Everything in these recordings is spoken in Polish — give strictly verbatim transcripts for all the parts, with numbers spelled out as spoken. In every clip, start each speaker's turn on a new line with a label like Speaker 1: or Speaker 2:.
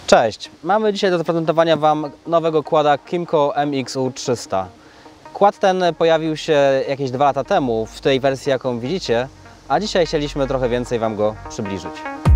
Speaker 1: Cześć, mamy dzisiaj do zaprezentowania Wam nowego kłada Kymco M X U trzysta. Kład ten pojawił się jakieś dwa lata temu w tej wersji, jaką widzicie, a dzisiaj chcieliśmy trochę więcej Wam go przybliżyć.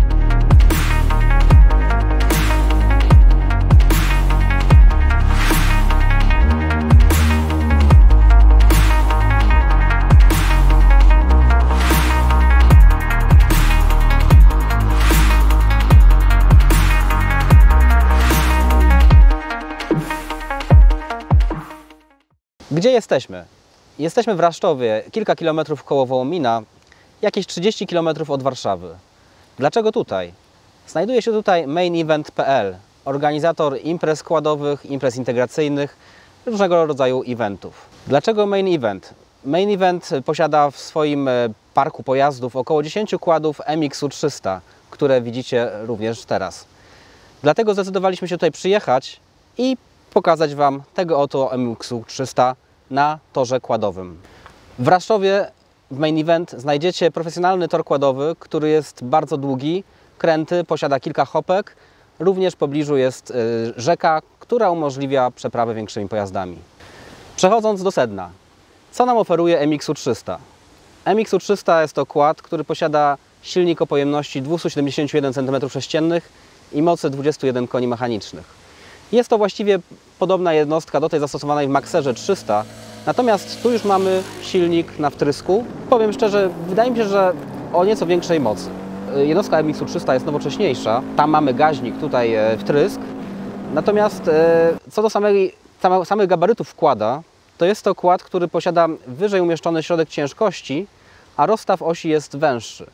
Speaker 1: Gdzie jesteśmy? Jesteśmy w Rasztowie, kilka kilometrów koło Wołomina, jakieś trzydzieści kilometrów od Warszawy. Dlaczego tutaj? Znajduje się tutaj main event kropka p l, organizator imprez kładowych, imprez integracyjnych, różnego rodzaju eventów. Dlaczego main event? Main event posiada w swoim parku pojazdów około dziesięć kładów M X U trzysta, które widzicie również teraz. Dlatego zdecydowaliśmy się tutaj przyjechać i pokazać Wam tego oto M X U trzysta na torze kładowym. W Rasztowie w main event znajdziecie profesjonalny tor kładowy, który jest bardzo długi, kręty, posiada kilka hopek. Również w pobliżu jest rzeka, która umożliwia przeprawę większymi pojazdami. Przechodząc do sedna, co nam oferuje M X U trzysta? M X U trzysta jest to kład, który posiada silnik o pojemności dwieście siedemdziesiąt jeden centymetrów sześciennych i mocy dwudziestu jeden koni mechanicznych. Jest to właściwie podobna jednostka do tej zastosowanej w Maxerze trzysta, natomiast tu już mamy silnik na wtrysku. Powiem szczerze, wydaje mi się, że o nieco większej mocy. Jednostka M X U trzysta jest nowocześniejsza, tam mamy gaźnik, tutaj wtrysk. Natomiast co do samej, samych gabarytów kłada, to jest to kład, który posiada wyżej umieszczony środek ciężkości, a rozstaw osi jest węższy.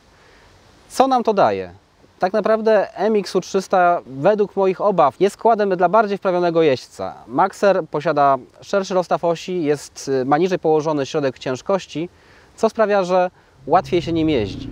Speaker 1: Co nam to daje? Tak naprawdę M X U trzysta według moich obaw jest kładem dla bardziej wprawionego jeźdźca. Maxer posiada szerszy rozstaw osi, jest, ma niżej położony środek ciężkości, co sprawia, że łatwiej się nim jeździ.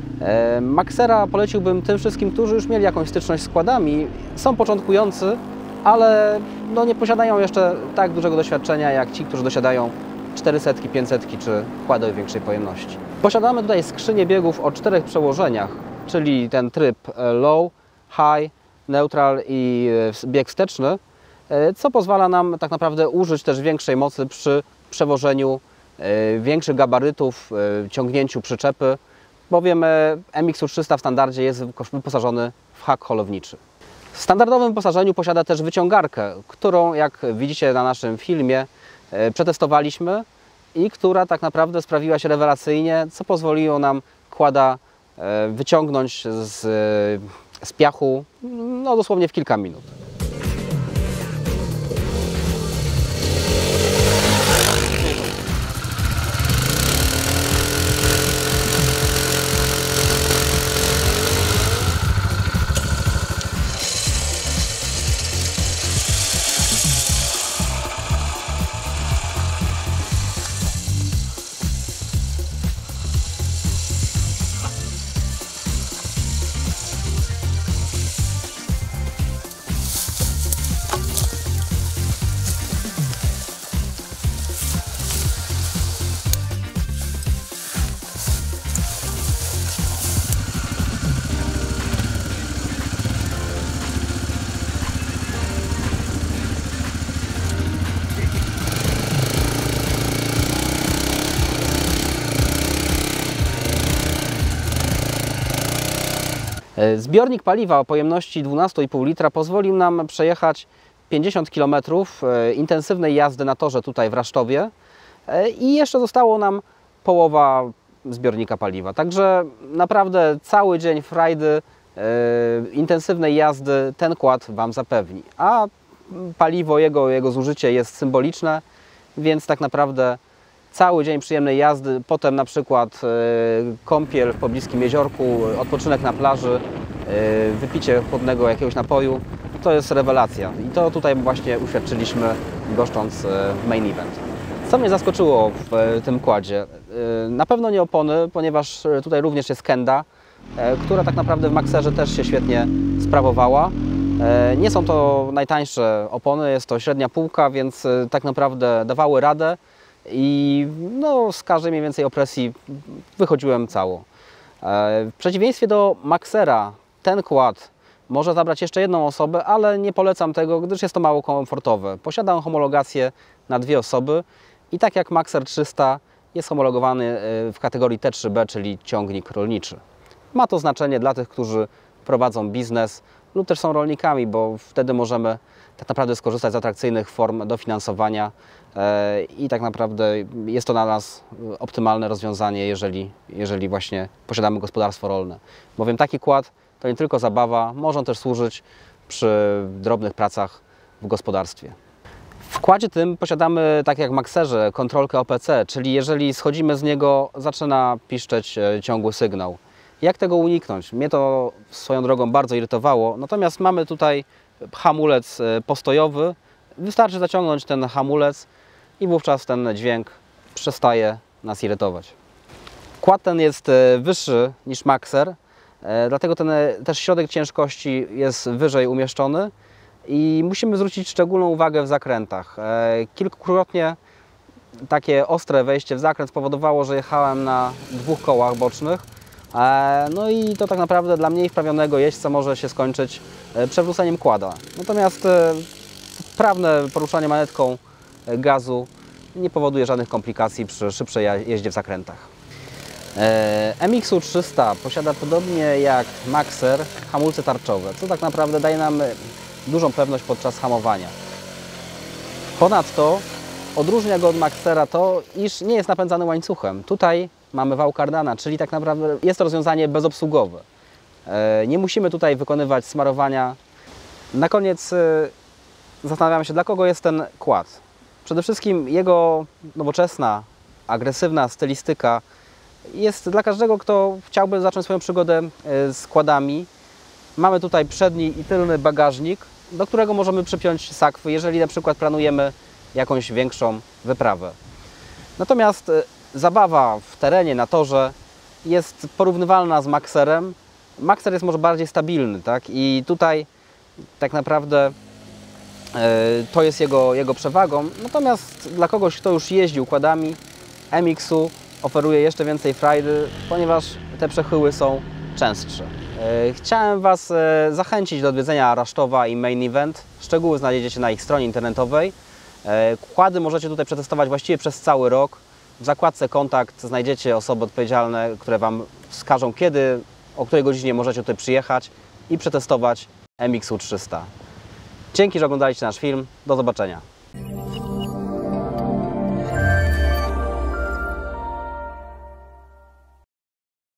Speaker 1: E, Maxera poleciłbym tym wszystkim, którzy już mieli jakąś styczność z kładami. Są początkujący, ale no nie posiadają jeszcze tak dużego doświadczenia jak ci, którzy dosiadają czterysta, pięćset czy kłady o większej pojemności. Posiadamy tutaj skrzynię biegów o czterech przełożeniach, czyli ten tryb low, high, neutral i bieg wsteczny, co pozwala nam tak naprawdę użyć też większej mocy przy przewożeniu większych gabarytów, ciągnięciu przyczepy, bowiem M X U trzysta w standardzie jest wyposażony w hak holowniczy. W standardowym wyposażeniu posiada też wyciągarkę, którą, jak widzicie na naszym filmie, przetestowaliśmy i która tak naprawdę sprawiła się rewelacyjnie, co pozwoliło nam kłada wyciągnąć z, z piachu no, dosłownie w kilka minut. Zbiornik paliwa o pojemności dwanaście i pół litra pozwolił nam przejechać pięćdziesiąt kilometrów intensywnej jazdy na torze tutaj w Rasztowie i jeszcze zostało nam połowa zbiornika paliwa. Także naprawdę cały dzień frajdy, intensywnej jazdy ten kład Wam zapewni. A paliwo, jego, jego zużycie jest symboliczne, więc tak naprawdę cały dzień przyjemnej jazdy, potem na przykład kąpiel w pobliskim jeziorku, odpoczynek na plaży, wypicie chłodnego jakiegoś napoju, to jest rewelacja. I to tutaj właśnie uświadczyliśmy, goszcząc main event. Co mnie zaskoczyło w tym kładzie? Na pewno nie opony, ponieważ tutaj również jest kenda, która tak naprawdę w Maxerze też się świetnie sprawowała. Nie są to najtańsze opony, jest to średnia półka, więc tak naprawdę dawały radę. I no, z każdej mniej więcej opresji wychodziłem cało. W przeciwieństwie do Maxera ten kład może zabrać jeszcze jedną osobę, ale nie polecam tego, gdyż jest to mało komfortowe. Posiada on homologację na dwie osoby i tak jak Maxer trzysta jest homologowany w kategorii T trzy B, czyli ciągnik rolniczy. Ma to znaczenie dla tych, którzy prowadzą biznes lub też są rolnikami, bo wtedy możemy tak naprawdę skorzystać z atrakcyjnych form dofinansowania i tak naprawdę jest to dla nas optymalne rozwiązanie, jeżeli, jeżeli właśnie posiadamy gospodarstwo rolne. Bowiem taki kład to nie tylko zabawa, może on też służyć przy drobnych pracach w gospodarstwie. W kładzie tym posiadamy, tak jak w Maxerze, kontrolkę O P C, czyli jeżeli schodzimy z niego, zaczyna piszczeć ciągły sygnał. Jak tego uniknąć? Mnie to swoją drogą bardzo irytowało, natomiast mamy tutaj hamulec postojowy. Wystarczy zaciągnąć ten hamulec i wówczas ten dźwięk przestaje nas irytować. Kład ten jest wyższy niż Maxer, dlatego ten też środek ciężkości jest wyżej umieszczony i musimy zwrócić szczególną uwagę w zakrętach. Kilkukrotnie takie ostre wejście w zakręt spowodowało, że jechałem na dwóch kołach bocznych. No i to tak naprawdę dla mniej wprawionego jeźdźca może się skończyć przewróceniem kłada. Natomiast wprawne poruszanie manetką gazu nie powoduje żadnych komplikacji przy szybszej jeździe w zakrętach. M X trzysta posiada podobnie jak Maxer hamulce tarczowe, co tak naprawdę daje nam dużą pewność podczas hamowania. Ponadto odróżnia go od Maxera to, iż nie jest napędzany łańcuchem. Tutaj mamy wał Cardana, czyli tak naprawdę jest to rozwiązanie bezobsługowe. Nie musimy tutaj wykonywać smarowania. Na koniec zastanawiamy się, dla kogo jest ten kład. Przede wszystkim jego nowoczesna, agresywna stylistyka jest dla każdego, kto chciałby zacząć swoją przygodę z kładami. Mamy tutaj przedni i tylny bagażnik, do którego możemy przypiąć sakwy, jeżeli na przykład planujemy jakąś większą wyprawę. Natomiast zabawa w terenie, na torze jest porównywalna z Maxerem. Maxer jest może bardziej stabilny, tak? I tutaj tak naprawdę to jest jego, jego przewagą. Natomiast dla kogoś, kto już jeździł kładami, M X u oferuje jeszcze więcej frajdy, ponieważ te przechyły są częstsze. Chciałem Was zachęcić do odwiedzenia Rasztowa i Main Event. Szczegóły znajdziecie na ich stronie internetowej. Kłady możecie tutaj przetestować właściwie przez cały rok. W zakładce kontakt znajdziecie osoby odpowiedzialne, które Wam wskażą, kiedy, o której godzinie możecie tutaj przyjechać i przetestować M X u trzysta. Dzięki, że oglądaliście nasz film. Do zobaczenia.